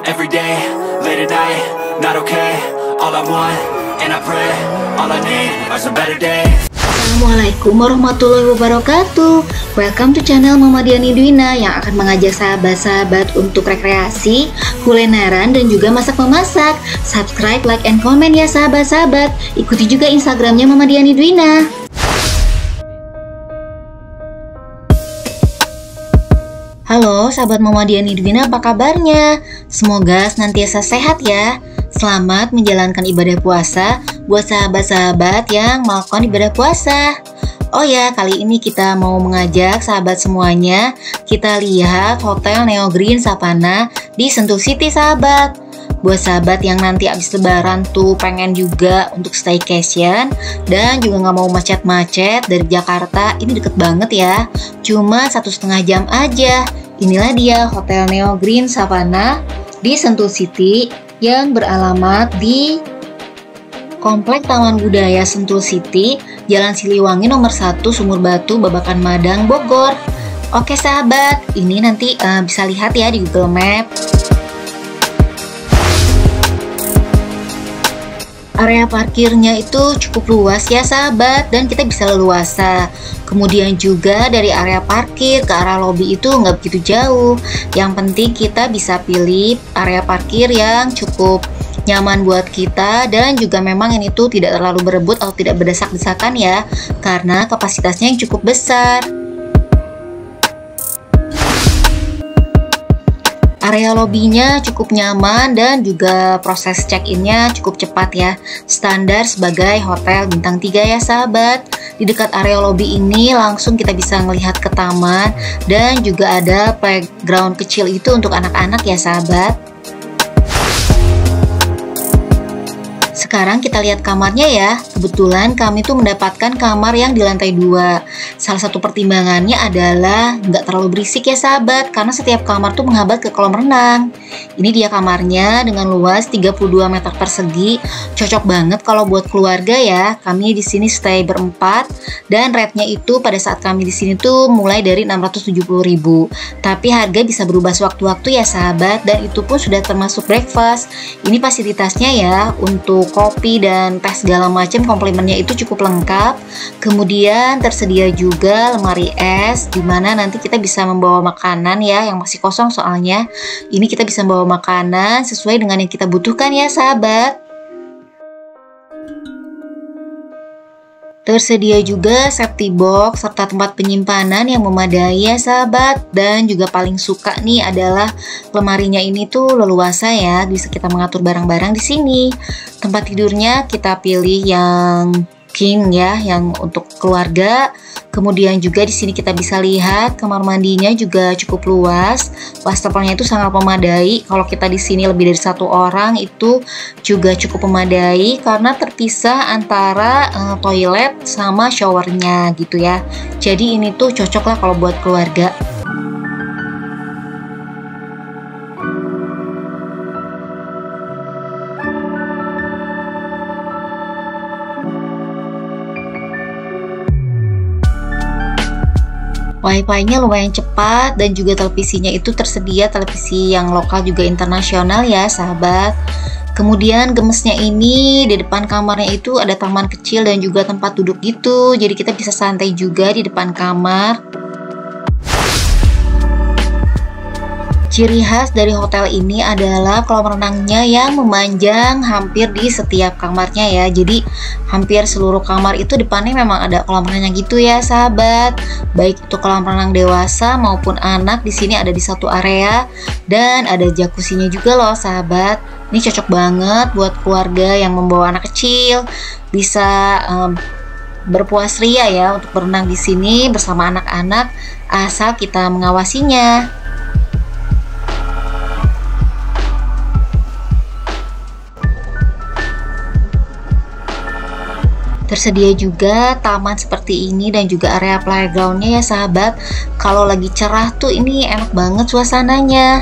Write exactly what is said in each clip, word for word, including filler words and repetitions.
every day, late at night, not okay. All I want, and I pray, all I need are some better days. Assalamualaikum warahmatullahi wabarakatuh. Welcome to channel Mama Diani Dwina yang akan mengajak sahabat-sahabat untuk rekreasi, kulineran, dan juga masak-memasak. Subscribe, like, and comment ya sahabat-sahabat. Ikuti juga Instagramnya Mama Diani Dwina. Halo sahabat Mama Diani Dwina, apa kabarnya? Semoga senantiasa sehat ya. Selamat menjalankan ibadah puasa buat sahabat-sahabat yang melakukan ibadah puasa. Oh ya, kali ini kita mau mengajak sahabat semuanya kita lihat Hotel Neo Green Savana di Sentul City sahabat. Buat sahabat yang nanti abis lebaran tuh pengen juga untuk staycation dan juga nggak mau macet-macet dari Jakarta, ini deket banget ya, cuma satu setengah jam aja. Inilah dia Hotel Neo Green Savana di Sentul City yang beralamat di Komplek Taman Budaya Sentul City, Jalan Siliwangi nomor satu, Sumur Batu, Babakan Madang, Bogor. Oke sahabat, ini nanti uh, bisa lihat ya di Google Map. Area parkirnya itu cukup luas ya sahabat, dan kita bisa leluasa. Kemudian juga dari area parkir ke arah lobi itu nggak begitu jauh. Yang penting kita bisa pilih area parkir yang cukup nyaman buat kita, dan juga memang ini tuh tidak terlalu berebut atau tidak berdesak-desakan ya, karena kapasitasnya yang cukup besar. Area lobinya cukup nyaman dan juga proses check-innya cukup cepat ya. Standar sebagai hotel bintang tiga ya sahabat. Di dekat area lobi ini langsung kita bisa melihat ke taman, dan juga ada playground kecil itu untuk anak-anak ya sahabat. Sekarang kita lihat kamarnya ya. Kebetulan kami tuh mendapatkan kamar yang di lantai dua. Salah satu pertimbangannya adalah nggak terlalu berisik ya sahabat, karena setiap kamar tuh menghambat ke kolam renang. Ini dia kamarnya dengan luas tiga puluh dua meter persegi. Cocok banget kalau buat keluarga ya. Kami di sini stay berempat, dan rate-nya itu pada saat kami di sini tuh mulai dari enam ratus tujuh puluh ribu. Tapi harga bisa berubah sewaktu-waktu ya sahabat, dan itu pun sudah termasuk breakfast. Ini fasilitasnya ya, untuk kopi dan teh segala macam komplimennya itu cukup lengkap. Kemudian tersedia juga lemari es, dimana nanti kita bisa membawa makanan ya, yang masih kosong soalnya. Ini kita bisa membawa makanan sesuai dengan yang kita butuhkan ya sahabat. Tersedia juga safety box serta tempat penyimpanan yang memadai ya sahabat. Dan juga paling suka nih adalah lemarinya ini tuh leluasa ya, bisa kita mengatur barang-barang di sini. Tempat tidurnya kita pilih yang king ya, yang untuk keluarga. Kemudian juga di sini kita bisa lihat kamar mandinya juga cukup luas. Wastafelnya itu sangat memadai. Kalau kita di sini lebih dari satu orang itu juga cukup memadai, karena terpisah antara uh, toilet sama showernya gitu ya. Jadi ini tuh cocok lah kalau buat keluarga. Wifi-nya lumayan cepat, dan juga televisinya itu tersedia televisi yang lokal juga internasional ya sahabat. Kemudian gemesnya ini di depan kamarnya itu ada taman kecil dan juga tempat duduk gitu, jadi kita bisa santai juga di depan kamar. Ciri khas dari hotel ini adalah kolam renangnya yang memanjang hampir di setiap kamarnya ya. Jadi hampir seluruh kamar itu depannya memang ada kolam renang gitu ya sahabat. Baik itu kolam renang dewasa maupun anak, di sini ada di satu area, dan ada jacuzzinya juga loh sahabat. Ini cocok banget buat keluarga yang membawa anak kecil, bisa um, berpuas ria ya untuk berenang di sini bersama anak-anak, asal kita mengawasinya. Tersedia juga taman seperti ini dan juga area playgroundnya ya sahabat. Kalau lagi cerah tuh ini enak banget suasananya.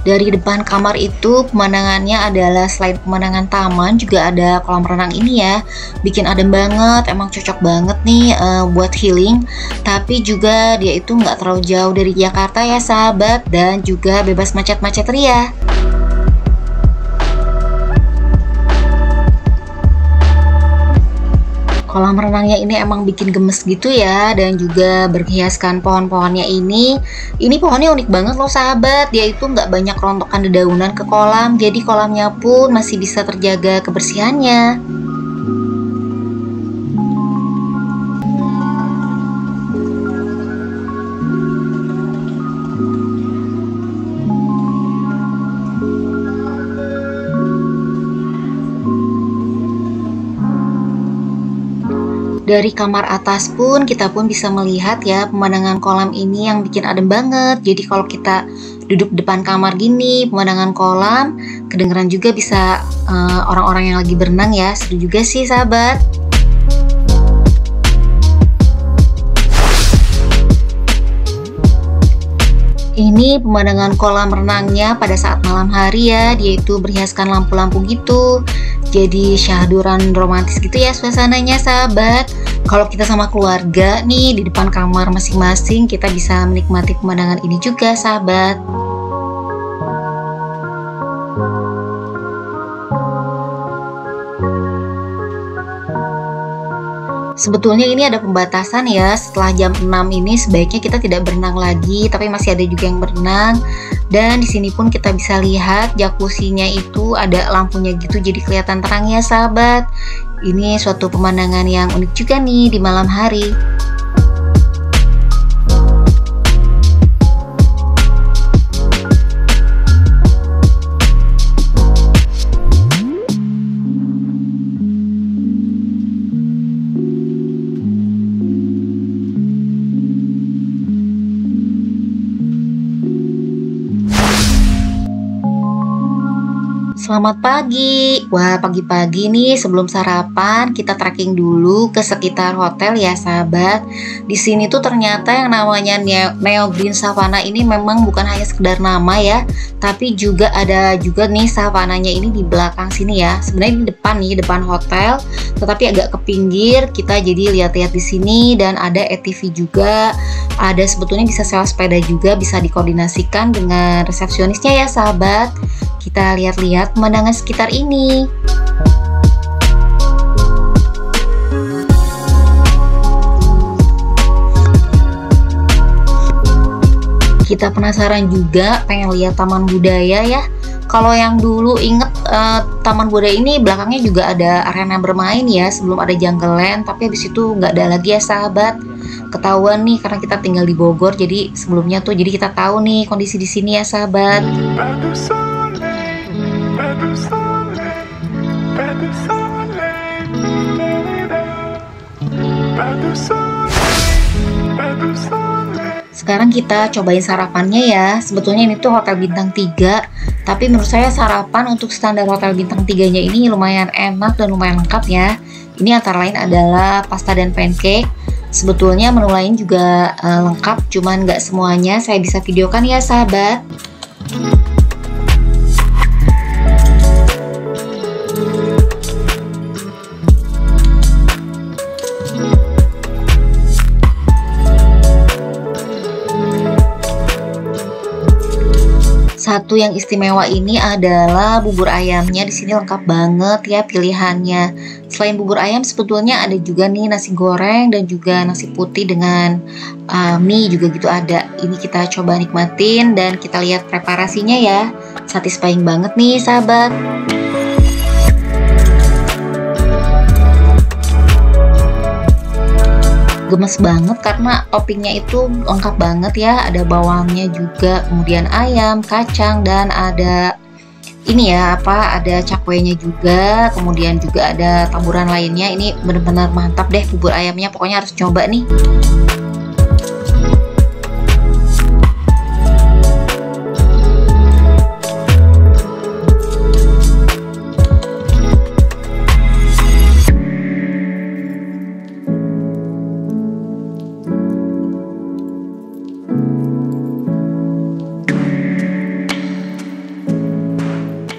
Dari depan kamar itu pemandangannya adalah selain pemandangan taman juga ada kolam renang ini ya. Bikin adem banget, emang cocok banget nih uh, buat healing. Tapi juga dia itu nggak terlalu jauh dari Jakarta ya sahabat, dan juga bebas macet-macet ria. Kolam renangnya ini emang bikin gemes gitu ya, dan juga berhiaskan pohon-pohonnya ini. Ini pohonnya unik banget loh sahabat, dia itu nggak banyak rontokan dedaunan ke kolam, jadi kolamnya pun masih bisa terjaga kebersihannya. Dari kamar atas pun kita pun bisa melihat ya pemandangan kolam ini yang bikin adem banget. Jadi kalau kita duduk depan kamar gini, pemandangan kolam, kedengeran juga bisa orang-orang uh, yang lagi berenang ya. Seru juga sih sahabat. Ini pemandangan kolam renangnya pada saat malam hari ya, dia itu berhiaskan lampu-lampu gitu. Jadi syahduran romantis gitu ya suasananya sahabat. Kalau kita sama keluarga nih di depan kamar masing-masing, kita bisa menikmati pemandangan ini juga sahabat. Sebetulnya ini ada pembatasan ya, setelah jam enam ini sebaiknya kita tidak berenang lagi, tapi masih ada juga yang berenang. Dan di sini pun kita bisa lihat jacuzzi-nya itu ada lampunya gitu, jadi kelihatan terang ya sahabat. Ini suatu pemandangan yang unik juga nih di malam hari. Selamat pagi. Wah, pagi-pagi nih sebelum sarapan kita trekking dulu ke sekitar hotel ya sahabat. Di sini tuh ternyata yang namanya Neo Green Savana ini memang bukan hanya sekedar nama ya, tapi juga ada juga nih savananya ini di belakang sini ya. Sebenarnya di depan nih, depan hotel, tetapi agak ke pinggir. Kita jadi lihat-lihat di sini dan ada A T V juga. Ada sebetulnya bisa sewa sepeda juga, bisa dikoordinasikan dengan resepsionisnya ya sahabat. Kita lihat-lihat pemandangan sekitar ini. Kita penasaran juga, pengen lihat taman budaya ya. Kalau yang dulu inget uh, taman budaya ini belakangnya juga ada arena bermain ya, sebelum ada Jungle Land, tapi habis itu nggak ada lagi ya sahabat. Ketahuan nih karena kita tinggal di Bogor, jadi sebelumnya tuh jadi kita tahu nih kondisi di sini ya sahabat. Sekarang kita cobain sarapannya ya. Sebetulnya ini tuh hotel bintang tiga, tapi menurut saya sarapan untuk standar hotel bintang tiga-nya ini lumayan enak dan lumayan lengkap ya. Ini antara lain adalah pasta dan pancake. Sebetulnya menu lain juga uh, lengkap, cuman nggak semuanya saya bisa videokan ya sahabat. Satu yang istimewa ini adalah bubur ayamnya. Di sini lengkap banget ya pilihannya. Selain bubur ayam sebetulnya ada juga nih nasi goreng dan juga nasi putih dengan uh, mie juga gitu ada. Ini kita coba nikmatin dan kita lihat preparasinya ya. Satisfying banget nih sahabat. Gemes banget karena toppingnya itu lengkap banget ya, ada bawangnya juga, kemudian ayam, kacang, dan ada ini ya apa, ada cakwenya juga, kemudian juga ada taburan lainnya. Ini bener-bener mantap deh bubur ayamnya, pokoknya harus coba nih.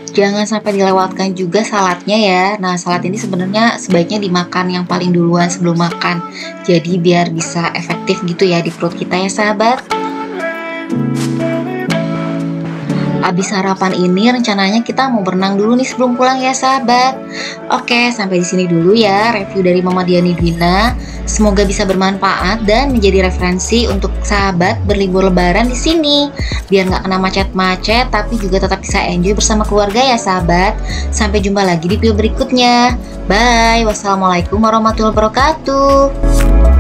Jangan sampai dilewatkan juga saladnya ya. Nah, salad ini sebenarnya sebaiknya dimakan yang paling duluan sebelum makan. Jadi biar bisa efektif gitu ya di perut kita ya sahabat. Abis sarapan ini rencananya kita mau berenang dulu nih sebelum pulang ya sahabat. Oke, sampai di sini dulu ya review dari Mama Diani Dwina. Semoga bisa bermanfaat dan menjadi referensi untuk sahabat berlibur lebaran di sini. Biar nggak kena macet-macet tapi juga tetap bisa enjoy bersama keluarga ya sahabat. Sampai jumpa lagi di video berikutnya. Bye. Wassalamualaikum warahmatullahi wabarakatuh.